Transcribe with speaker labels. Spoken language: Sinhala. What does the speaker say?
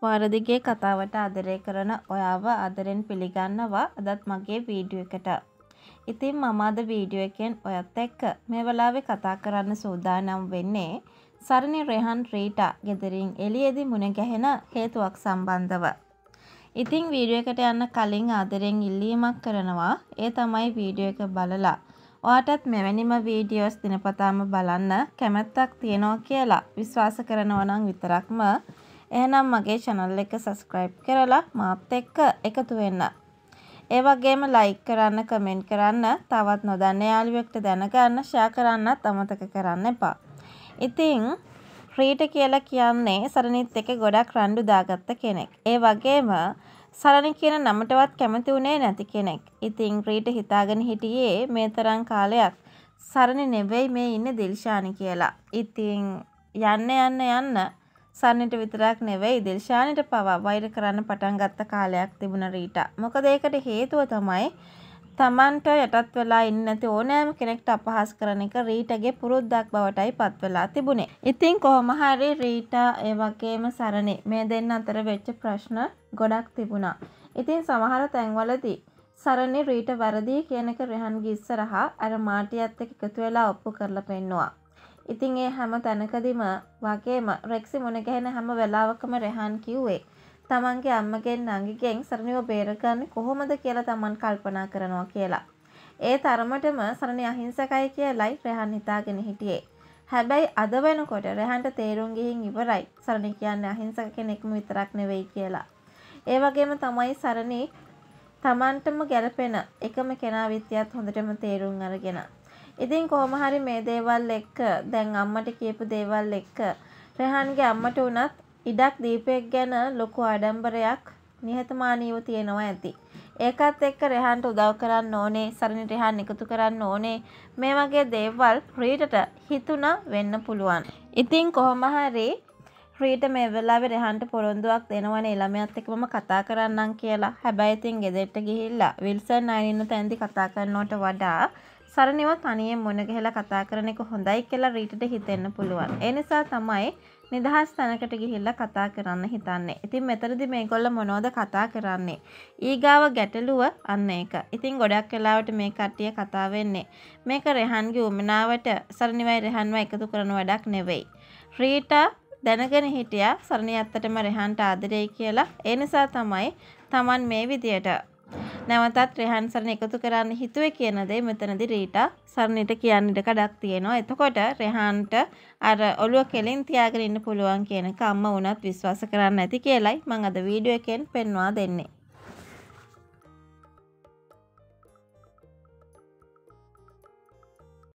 Speaker 1: පාර දිගේ කතාවට ආදරය කරන ඔයාව ආදරෙන් පිළිගන්නවා අදත් මගේ වීඩියෝ එකට. ඉතින් මම අද වීඩියෝ එකෙන් ඔයත් එක්ක මේ වෙලාවේ කතා කරන්න සූදානම් වෙන්නේ සරණි රෙහන් රීටා ගෙදරින් එළියේදී මුණ ගැහෙන හේතුවක් සම්බන්ධව. ඉතින් වීඩියෝ එකට යන්න කලින් ආදරෙන් ඉල්ලීමක් කරනවා. ඒ තමයි වීඩියෝ එක බලලා ඔයාටත් මෙවැනිම වීඩියෝස් දිනපතාම බලන්න කැමැත්තක් තියෙනවා කියලා විශ්වාස කරනවා නම් විතරක්ම එහෙනම් මගේ channel එක subscribe කරලා මාත් එක්ක එකතු වෙන්න. ඒ වගේම like කරන්න, comment කරන්න, තවත් නොදන්න යාළුවෙක්ට දැනගන්න share කරන්නත් අමතක කරන්න එපා. ඉතින් රීට කියලා කියන්නේ සරණිත් එක්ක ගොඩක් රණ්ඩු දාගත්ත කෙනෙක්. ඒ වගේම සරණි කියන නමටවත් කැමති උනේ නැති කෙනෙක්. ඉතින් රීට හිතාගෙන හිටියේ මේ තරම් කාලයක් සරණි නෙවෙයි මේ ඉන්නේ දිල්ෂානි කියලා. ඉතින් යන්න සරණිට විතරක් නෙවෙයි දිල්ෂානිට පවා වෛර කරන්න පටන් ගත්ත කාලයක් තිබුණ රීටා. මොකද ඒකට හේතුව තමයි තමන්ට යටත් වෙලා ඉන්නේ නැති ඕනෑම කෙනෙක්ට අපහාස කරන එක රීටගේ පුරුද්දක් බවටයි පත් වෙලා තිබුණේ. ඉතින් කොහොම හරි රීටා ඒ වගේම සරණි මේ දෙන්න අතර වෙච්ච ප්‍රශ්න ගොඩක් තිබුණා. ඉතින් සමහර තැන්වලදී සරණි රීට වැරදි කියන එක රෙහන්ගේ ඉස්සරහා අර මාටියත් එක්ක එකතු වෙලා ඔප්පු කරලා පෙන්නුවා. ඉතින් ඒ හැම තැනකදීම වගේම රෙක්සි මුණ ගැහෙන හැම වෙලාවකම රෙහන් කිව්වේ තමන්ගේ අම්මගෙන් නංගිගෙන් සරණිව බේරගන්නේ කොහොමද කියලා තමන් කල්පනා කරනවා කියලා. ඒ තරමටම සරණි අහිංසකයි කියලයි රෙහන් හිතාගෙන හිටියේ. හැබැයි අද වෙනකොට රෙහන්ට තේරුම් ගිහින් ඉවරයි සරණි කියන්නේ අහිංසක කෙනෙක්ම විතරක් නෙවෙයි කියලා. ඒ වගේම තමයි සරණි තමන්ටම ගැලපෙන එකම කෙනා විදියට හොඳටම තේරුම් අරගෙන. ඉතින් කොහොම හරි මේ දේවල් එක්ක දැන් අම්මට කියපු දේවල් එක්ක රෙහන්ගේ අම්මට උනත් ඉඩක් දීපෙක් ගැන ලොකු ආඩම්බරයක් නිහතමානීව තියෙනවා ඇති. ඒකත් එක්ක රෙහන්ට උදව් කරන්න ඕනේ, සරණි රෙහන් එකතු කරන්න ඕනේ. මේ වගේ දේවල් රීටට හිතුණා වෙන්න පුළුවන්. ඉතින් කොහොම හරි රීට මේ වෙලාවේ රෙහන්ට පොරොන්දුවක් දෙනවනේ ළමයාත් එක්ක මම කතා කරන්නම් කියලා. හැබැයි ඉතින් ගෙදරට ගිහිල්ලා විල්සන් අයින්න තැන්දි කතා කරනවට වඩා සරණිව තනියෙන් මුණ ගැහිලා කතා කරන එක හොඳයි කියලා රීටට හිතෙන්න පුළුවන්. ඒ නිසා තමයි නිදහස් තැනකට ගිහිල්ලා කතා කරන්න හිතන්නේ. ඉතින් මෙතනදී මේගොල්ලෝ මොනවද කතා කරන්නේ? ඊගාව ගැටලුව අන්න ඒක. ඉතින් ගොඩක් වෙලාවට මේ කට්ටිය කතා වෙන්නේ මේක රෙහන්ගේ උමනාවට සරණිවයි රෙහන්ව එකතු කරන වැඩක් නෙවෙයි. රීටා දැනගෙන හිටියා සරණි ඇත්තටම රෙහන්ට ආදරෙයි කියලා. ඒ නිසා තමයි Taman මේ විදියට නැවතත් රෙහන් සරණි එකතු කරන්න හිතුවේ කියන දේ මෙතනදී රීටා සරණිට කියන්න ඉඩ කඩක් තියෙනවා. එතකොට රෙහන්ට අර ඔළුව කෙලින් තියාගෙන ඉන්න පුළුවන් කියන එක අම්මා වුණත් විශ්වාස කරන්න ඇති කියලයි මම අද වීඩියෝ එකෙන් පෙන්වා දෙන්නේ.